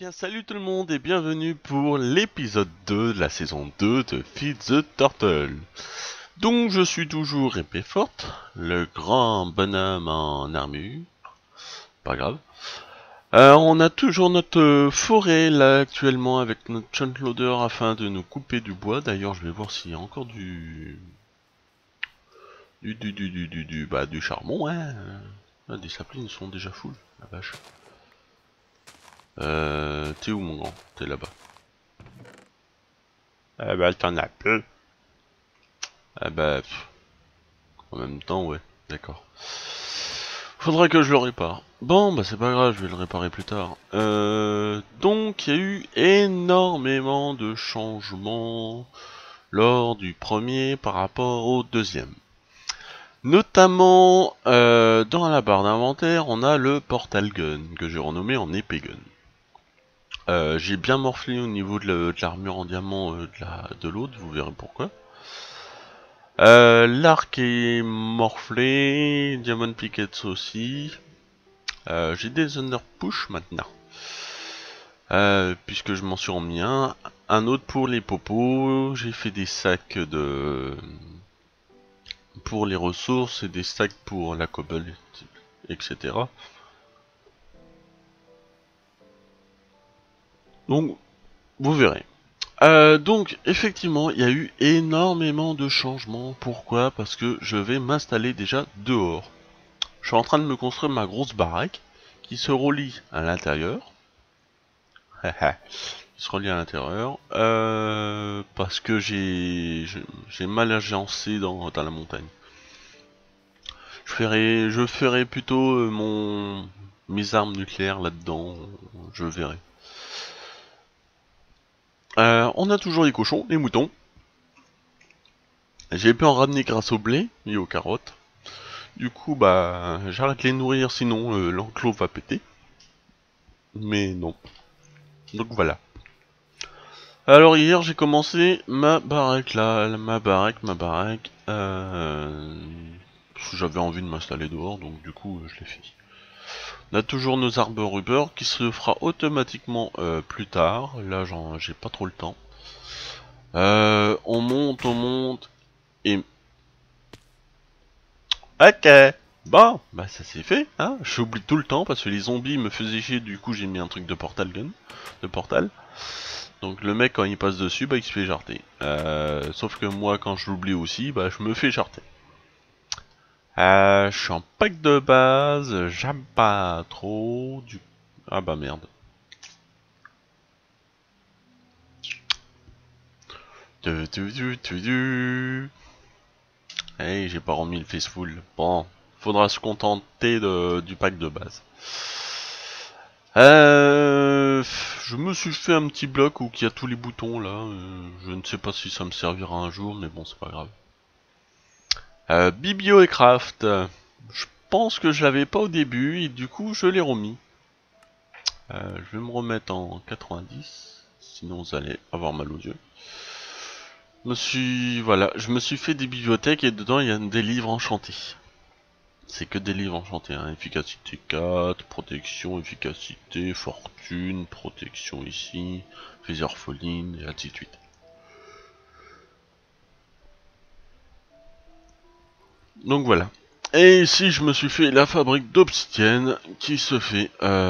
bien salut tout le monde et bienvenue pour l'épisode 2 de la saison 2 de Feed the Turtle. Donc je suis toujours épée forte, le grand bonhomme en armure, pas grave. On a toujours notre forêt là actuellement avec notre chunk loader afin de nous couper du bois. D'ailleurs je vais voir s'il y a encore du charbon, hein. Ah, des saplings sont déjà full, la vache. T'es où mon grand? T'es là-bas. Ah bah t'en as peu. Ah bah en même temps ouais, d'accord. Faudra que je le répare. Bon bah c'est pas grave, je vais le réparer plus tard. Donc il y a eu énormément de changements lors du premier par rapport au deuxième. Notamment dans la barre d'inventaire, on a le portal gun que j'ai renommé en épée gun. J'ai bien morflé au niveau de l'armure en diamant de l'autre, vous verrez pourquoi. L'arc est morflé, Diamond Pickets aussi. J'ai des Under Push maintenant. Puisque je m'en suis remis un autre pour les popos. J'ai fait des sacs pour les ressources et des sacs pour la cobble, etc. Donc, vous verrez. Donc, effectivement, il y a eu énormément de changements. Pourquoi? Parce que je vais m'installer déjà dehors. Je suis en train de me construire ma grosse baraque qui se relie à l'intérieur. Qui se relie à l'intérieur. Parce que j'ai mal agencé dans la montagne. Je ferai plutôt mes armes nucléaires là-dedans. Je verrai. On a toujours les cochons, les moutons. J'ai pu en ramener grâce au blé et aux carottes. Du coup, bah, j'arrête de les nourrir, sinon l'enclos va péter. Mais non. Donc voilà. Alors hier, j'ai commencé ma baraque là, ma baraque. J'avais envie de m'installer dehors, donc du coup, je l'ai fait. On a toujours nos arbres rubber qui se fera automatiquement plus tard. Là, j'ai pas trop le temps. On monte et... Ok. Bon, bah ça c'est fait, hein. J'oublie tout le temps parce que les zombies me faisaient chier, du coup j'ai mis un truc de portal gun, de portal. Donc le mec quand il passe dessus, bah il se fait jarter. Sauf que moi quand je l'oublie aussi, bah je me fais jarter. Je suis en pack de base, j'aime pas trop du... Ah bah merde. Hey, j'ai pas remis le faceful. Bon, faudra se contenter du pack de base. Je me suis fait un petit bloc où il y a tous les boutons là. Je ne sais pas si ça me servira un jour, mais bon, c'est pas grave. Biblio et craft. Je pense que je l'avais pas au début et du coup je l'ai remis. Je vais me remettre en 90, sinon vous allez avoir mal aux yeux. Je me suis fait des bibliothèques et dedans il y a des livres enchantés. C'est que des livres enchantés, hein. Efficacité 4, protection, efficacité, fortune, protection ici, les orphelines, et ainsi de suite. Donc voilà. Et ici je me suis fait la fabrique d'obsidienne qui se fait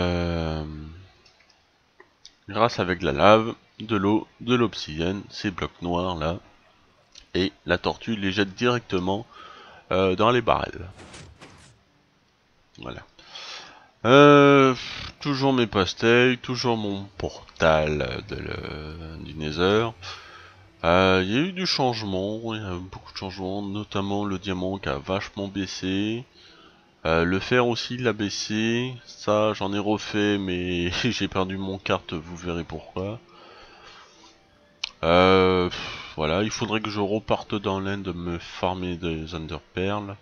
grâce avec la lave, de l'eau, de l'obsidienne, ces blocs noirs là, et la tortue les jette directement dans les barrels. Voilà. Toujours mes pastèques, toujours mon portal du Nether. Il y a eu du changement, il y a beaucoup de changements, notamment le diamant qui a vachement baissé. Le fer aussi l'a baissé. Ça, j'en ai refait, mais j'ai perdu mon carte, vous verrez pourquoi. Voilà, il faudrait que je reparte dans l'Inde de me farmer des Underpearls.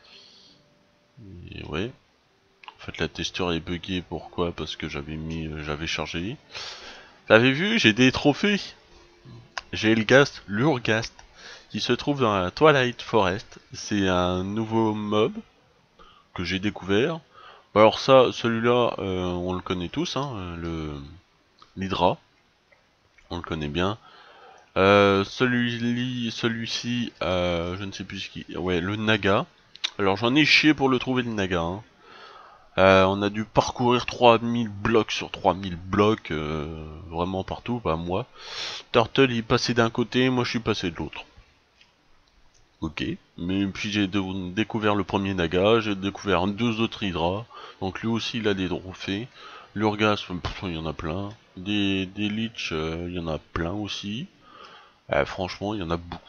Et ouais. En fait, la testeur est buggée, pourquoi? Parce que j'avais chargé. Vous avez vu, j'ai des trophées. J'ai l'Urghast, qui se trouve dans la Twilight Forest. C'est un nouveau mob que j'ai découvert. Alors ça, celui-là, on le connaît tous, hein, l'Hydra, on le connaît bien. Celui-ci, je ne sais plus ce qui... Ouais, le Naga. Alors j'en ai chié pour le trouver, le Naga. Hein. On a dû parcourir 3000 blocs sur 3000 blocs, vraiment partout, bah moi. Turtle il est passé d'un côté, moi je suis passé de l'autre. Ok, mais puis j'ai découvert le premier Naga, j'ai découvert deux autres Hydra, donc lui aussi il a des trophées. L'Urgasme, il y en a plein. Des Leech, il y en a plein aussi. Franchement, il y en a beaucoup.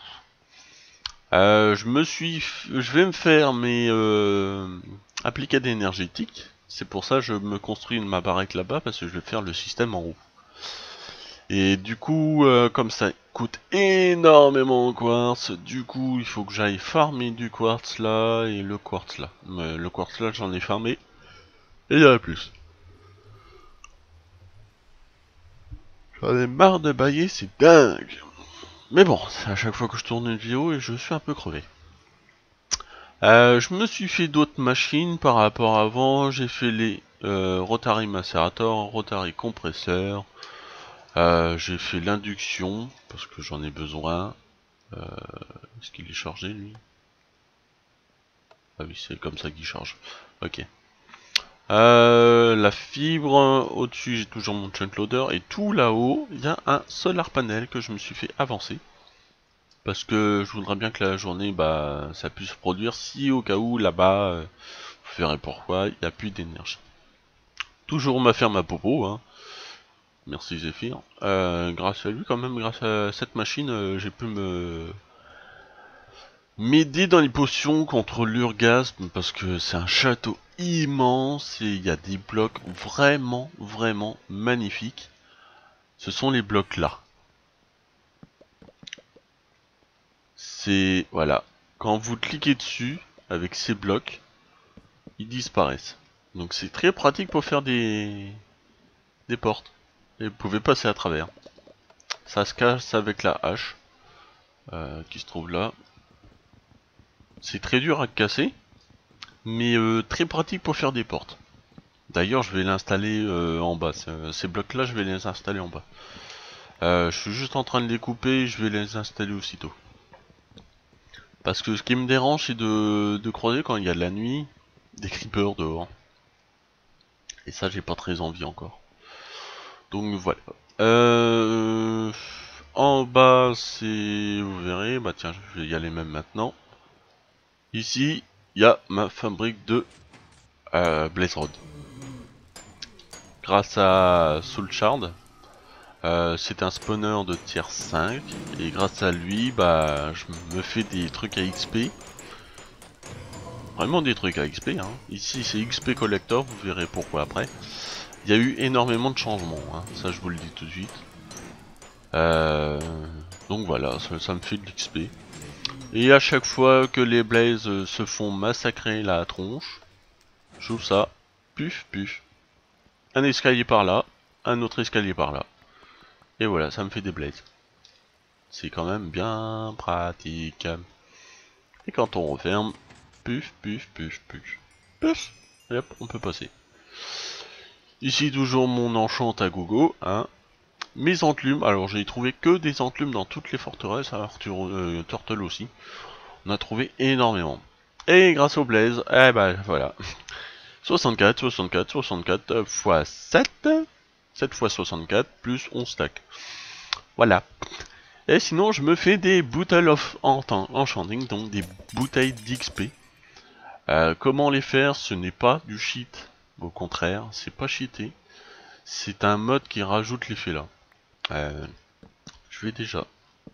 Je vais me faire mes appliqués énergétiques. C'est pour ça que je me construis ma baraque là-bas parce que je vais faire le système en haut. Et du coup, comme ça coûte énormément en quartz, du coup il faut que j'aille farmer du quartz là et le quartz là. Le quartz là j'en ai farmé et il y en a plus. J'en ai marre de bailler, c'est dingue. Mais bon, c'est à chaque fois que je tourne une vidéo et je suis un peu crevé. Je me suis fait d'autres machines par rapport à avant. J'ai fait les Rotary Macerator, Rotary Compresseur. J'ai fait l'induction parce que j'en ai besoin. Est-ce qu'il est chargé lui? Ah oui, c'est comme ça qu'il charge. Ok. La fibre, au-dessus j'ai toujours mon chunk loader et tout là-haut il y a un solar panel que je me suis fait avancer. Parce que je voudrais bien que la journée bah ça puisse produire si au cas où là-bas, vous verrez pourquoi, il n'y a plus d'énergie. Toujours ma ferme à popo, hein. Merci Zephyr. Grâce à lui quand même, grâce à cette machine, j'ai pu m'aider dans les potions contre l'urgasme parce que c'est un château immense et il y a des blocs vraiment magnifiques. Ce sont les blocs là. C'est voilà. Quand vous cliquez dessus avec ces blocs, ils disparaissent. Donc c'est très pratique pour faire des portes. Et vous pouvez passer à travers. Ça se casse avec la hache qui se trouve là. C'est très dur à casser, mais très pratique pour faire des portes. D'ailleurs, je vais l'installer en bas. Ces blocs-là, je vais les installer en bas. Je suis juste en train de les couper, je vais les installer aussitôt. Parce que ce qui me dérange, c'est de croiser quand il y a de la nuit des creepers dehors. Et ça, j'ai pas très envie encore. Donc voilà. En bas, c'est... Vous verrez, bah tiens, je vais y aller même maintenant. Ici, il y a ma fabrique de Blaze Rod. Grâce à Soulshard, c'est un spawner de tier 5 et grâce à lui, bah, je me fais des trucs à XP. Vraiment des trucs à XP, hein. Ici c'est XP Collector, vous verrez pourquoi après. Il y a eu énormément de changements, hein. Ça je vous le dis tout de suite. Donc voilà, ça me fait de l'XP. Et à chaque fois que les blazes se font massacrer la tronche, j'ouvre ça, puf puf. Un escalier par là, un autre escalier par là. Et voilà, ça me fait des blazes. C'est quand même bien pratique. Et quand on referme, puf puf puf puf. Puf. Et hop, on peut passer. Ici toujours mon enchant à gogo, hein. Mes enclumes, alors j'ai trouvé que des enclumes dans toutes les forteresses, alors Turtle aussi. On a trouvé énormément. Et grâce au blaze, eh ben voilà. 64, 64, 64 x 7. 7 x 64 plus 11 stacks. Voilà. Et sinon je me fais des bouteilles of enchanting, donc des bouteilles d'XP. Comment les faire? Ce n'est pas du cheat. Au contraire, c'est pas cheaté. C'est un mode qui rajoute l'effet là. Je vais déjà.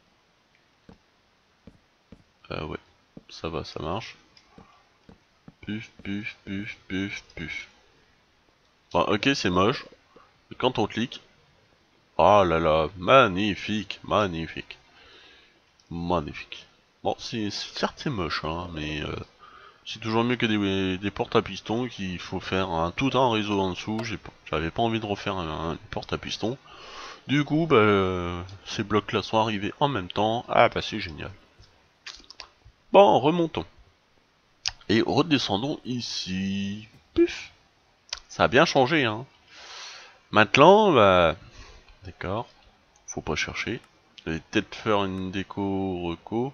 Ouais, ça va, ça marche. Puf, puf, puf, puf, puf. Bon, ok, c'est moche. Mais quand on clique. Oh là là, magnifique, magnifique. Magnifique. Bon, certes c'est moche, hein, mais c'est toujours mieux que des portes à piston qu'il faut faire tout un réseau en dessous. J'avais pas envie de refaire une porte à piston. Du coup, bah, ces blocs-là sont arrivés en même temps. Ah bah c'est génial. Bon, remontons. Et redescendons ici. Puf. Ça a bien changé, hein. Maintenant, bah, D'accord. Faut pas chercher. Je vais peut-être faire une déco reco.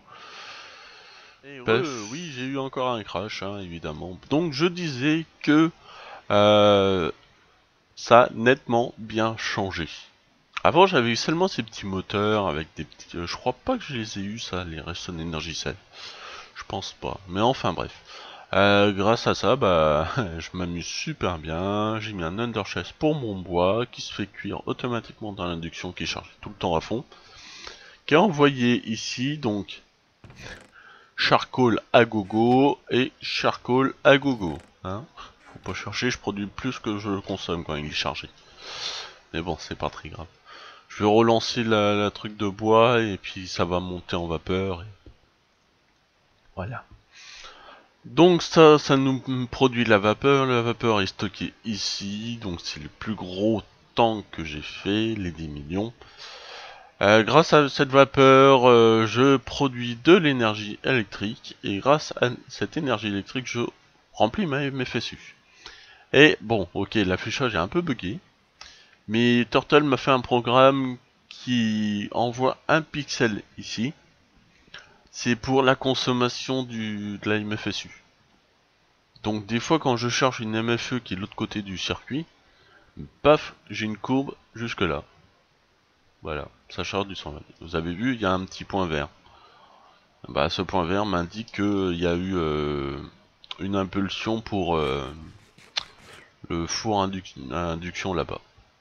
Oui, j'ai eu encore un crash, hein, évidemment. Donc je disais que ça a nettement bien changé. Avant j'avais eu seulement ces petits moteurs avec des petits... je crois pas que je les ai eu ça, les Redstone Energy Cell. Je pense pas. Mais enfin bref. Grâce à ça, bah, je m'amuse super bien. J'ai mis un Under Chest pour mon bois qui se fait cuire automatiquement dans l'induction qui charge tout le temps à fond. Qui est envoyé ici, donc charcoal à gogo et charcoal à gogo. Hein, faut pas chercher, je produis plus que je consomme quand il est chargé. Mais bon, c'est pas très grave. Je vais relancer la truc de bois et puis ça va monter en vapeur. Et... voilà. Donc ça nous produit la vapeur est stockée ici, donc c'est le plus gros tank que j'ai fait, les 10 millions. Grâce à cette vapeur, je produis de l'énergie électrique, et grâce à cette énergie électrique, je remplis mes FSU. Et bon, ok, l'affichage est un peu bugué, mais Turtle m'a fait un programme qui envoie un pixel ici. C'est pour la consommation de la MFSU. Donc des fois quand je charge une MFE qui est de l'autre côté du circuit, paf, j'ai une courbe jusque là. Voilà, ça charge du 120. Vous avez vu, il y a un petit point vert. Bah, ce point vert m'indique qu'il y a eu une impulsion pour le four induction là-bas.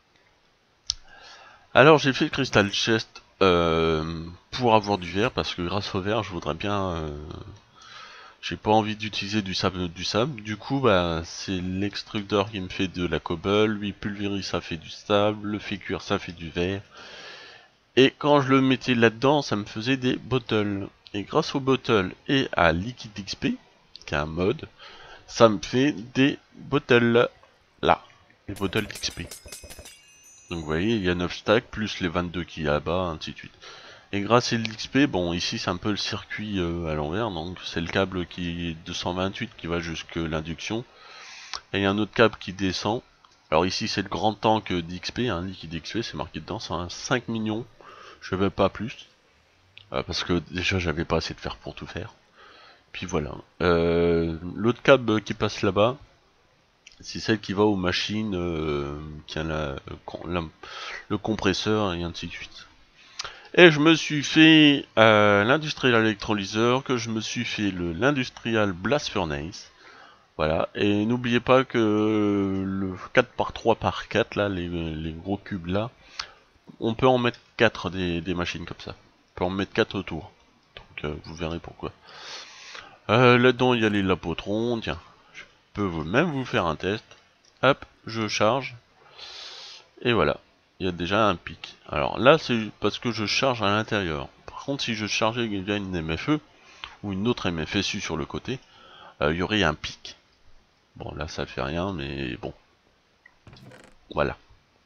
Alors j'ai fait le Crystal Chest pour avoir du verre, parce que grâce au verre je voudrais bien... j'ai pas envie d'utiliser du sable. Du coup, bah, c'est l'extrudeur qui me fait de la cobble, lui pulvérise ça fait du sable, le fait cuire ça fait du verre. Et quand je le mettais là-dedans, ça me faisait des bottles. Et grâce aux bottles et à Liquid XP, qui est un mode, ça me fait des bottles là, les bottles d'XP. Donc vous voyez, il y a 9 stacks, plus les 22 qu'il y a là-bas, ainsi de suite. Et grâce à l'XP, bon ici c'est un peu le circuit à l'envers, donc c'est le câble qui est 228 qui va jusque l'induction. Et il y a un autre câble qui descend. Alors ici c'est le grand tank d'XP, hein, Liquid XP, c'est marqué dedans, c'est un 5 millions. Je veux pas plus, parce que déjà j'avais pas assez de fer pour tout faire. Puis voilà. L'autre câble qui passe là-bas, c'est celle qui va aux machines, qui a le compresseur et ainsi de suite. Et je me suis fait l'industrial électrolyseur, que je me suis fait l'industrial blast furnace. Voilà, et n'oubliez pas que le 4x3x4 là, les gros cubes là, on peut en mettre 4 des machines comme ça. On peut en mettre 4 autour. Donc vous verrez pourquoi. Là-dedans il y a les lapotrons, tiens, je peux même vous faire un test. Hop, je charge. Et voilà, il y a déjà un pic. Alors là c'est parce que je charge à l'intérieur. Par contre si je chargeais via une MFE, ou une autre MFSU sur le côté, il y aurait un pic. Bon là ça fait rien mais bon. Voilà.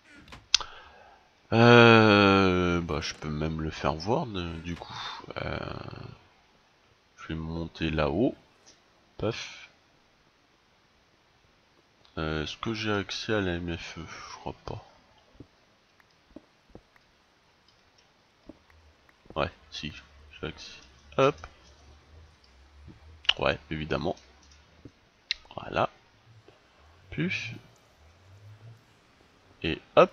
Bah je peux même le faire voir du coup. Je vais monter là-haut. Paf. Est-ce que j'ai accès à la MFE? Je crois pas. Ouais, si, j'ai accès. Hop. Ouais, évidemment. Voilà. Puf. Et hop.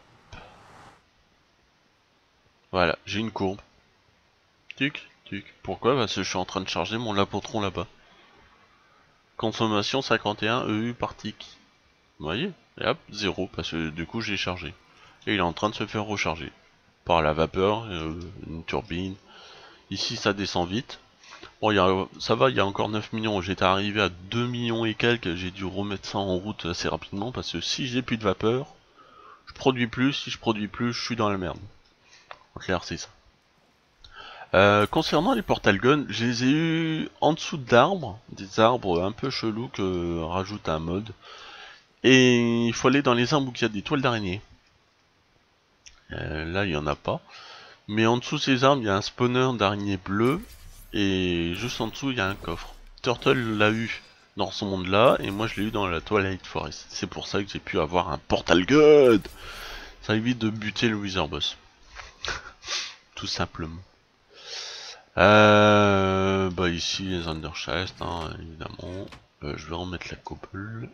Voilà, j'ai une courbe. Tuc, tuc. Pourquoi? Parce que je suis en train de charger mon lapotron là-bas. Consommation 51 EU par tick. Vous voyez? Et hop, 0, parce que du coup j'ai chargé. Et il est en train de se faire recharger. Par la vapeur, une turbine. Ici ça descend vite. Bon, ça va, il y a encore 9 millions. J'étais arrivé à 2 millions et quelques. J'ai dû remettre ça en route assez rapidement. Parce que si j'ai plus de vapeur, je produis plus. Si je produis plus, je suis dans la merde. En clair, c'est ça. Concernant les portal guns, je les ai eu en dessous d'arbres. Des arbres un peu chelous que rajoute un mode. Et il faut aller dans les arbres où il y a des toiles d'araignée. Là, il n'y en a pas. Mais en dessous de ces arbres, il y a un spawner d'araignées bleues. Et juste en dessous, il y a un coffre. Turtle l'a eu dans ce monde-là. Et moi, je l'ai eu dans la Twilight Forest. C'est pour ça que j'ai pu avoir un portal gun. Ça évite de buter le Wither Boss. tout simplement. Bah ici les underchests, hein, évidemment. Je vais remettre la cobble.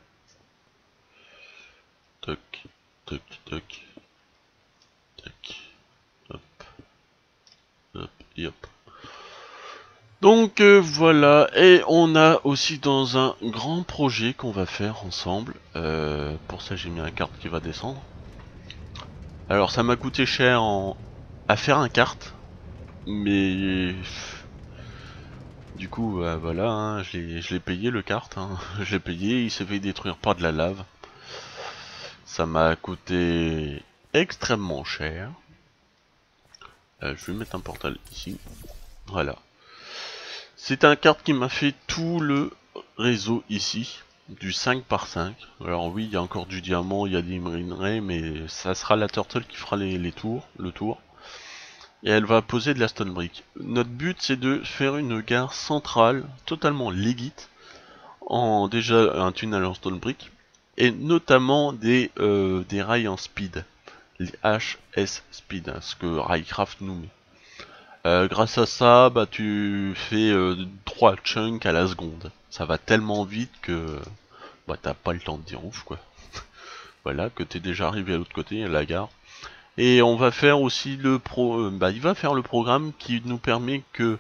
Toc, toc, toc, toc, hop, hop, et hop. Donc voilà, et on a aussi dans un grand projet qu'on va faire ensemble. Pour ça j'ai mis un kart qui va descendre. Alors ça m'a coûté cher à faire un kart, mais du coup voilà, hein, je l'ai payé le kart, hein. Je l'ai payé, il s'est fait détruire par de la lave. Ça m'a coûté extrêmement cher. Je vais mettre un portal ici, voilà. C'est un kart qui m'a fait tout le réseau ici, du 5 par 5. Alors oui, il y a encore du diamant, il y a des minerais, mais ça sera la turtle qui fera le tour. Et elle va poser de la stone brick. Notre but c'est de faire une gare centrale, totalement legit, en déjà un tunnel en stone brick, et notamment des rails en speed, les HS speed, hein, ce que Railcraft nous met. Grâce à ça, bah tu fais 3 chunks à la seconde. Ça va tellement vite que bah t'as pas le temps de dire ouf quoi. Voilà, que t'es déjà arrivé à l'autre côté, à la gare. Et on va faire aussi il va faire le programme qui nous permet que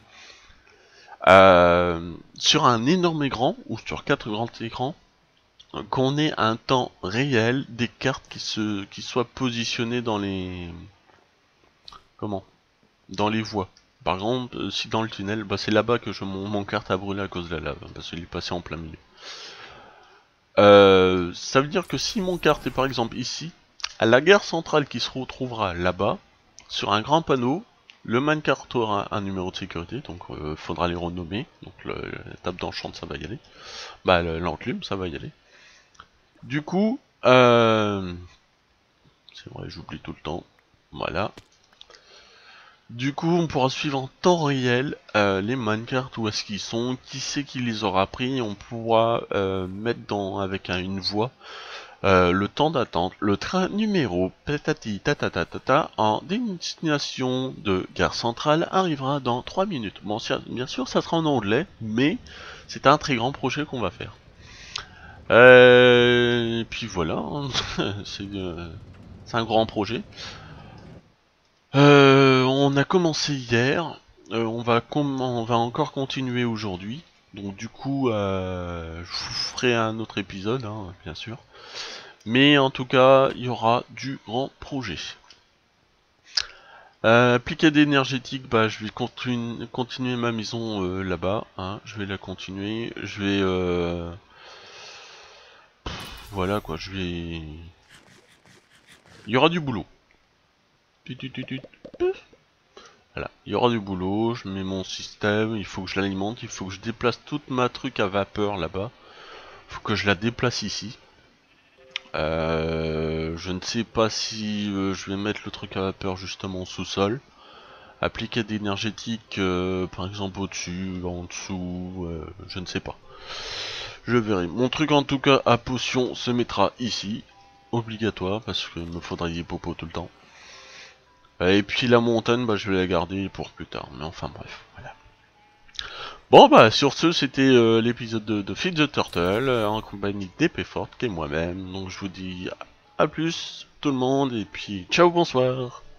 sur un énorme écran, ou sur 4 grands écrans, qu'on ait un temps réel des cartes qui soient positionnées dans les... Comment ? Dans les voies. Par exemple, si dans le tunnel, bah c'est là-bas que mon carte a brûlé à cause de la lave, parce qu'il est passé en plein milieu. Ça veut dire que si mon carte est par exemple ici, à la gare centrale qui se retrouvera là-bas, sur un grand panneau, le minecart aura un numéro de sécurité, donc faudra les renommer. Donc la table d'enchant ça va y aller. Bah l'enclume ça va y aller. Du coup, c'est vrai j'oublie tout le temps. Voilà. Du coup, on pourra suivre en temps réel les minecarts, où est-ce qu'ils sont, qui c'est qui les aura pris. On pourra mettre avec une voix le temps d'attente, le train numéro patati tatatatata en destination de gare centrale arrivera dans 3 minutes. Bon, bien sûr, ça sera en anglais, mais c'est un très grand projet qu'on va faire. Et puis voilà, hein, c'est un grand projet. On a commencé hier, on va encore continuer aujourd'hui. Donc du coup, je vous ferai un autre épisode, hein, bien sûr. Mais en tout cas, il y aura du grand projet. Appliqué d'énergétique, bah je vais continuer ma maison là-bas. Hein, je vais la continuer. Je vais... voilà quoi, je vais... Il y aura du boulot. Voilà, il y aura du boulot, je mets mon système, il faut que je l'alimente, il faut que je déplace toute ma truc à vapeur là-bas. Il faut que je la déplace ici. Je ne sais pas si je vais mettre le truc à vapeur justement au sous-sol. Appliquer d'énergétique par exemple au-dessus, en dessous, je ne sais pas. Je verrai. Mon truc en tout cas à potion se mettra ici. Obligatoire parce qu'il me faudra des popos tout le temps. Et puis la montagne, bah, je vais la garder pour plus tard. Mais enfin bref, voilà. Bon bah sur ce, c'était l'épisode de Feed the Turtle, en compagnie d'Epéforte, qui est moi-même. Donc je vous dis à plus tout le monde, et puis ciao, bonsoir.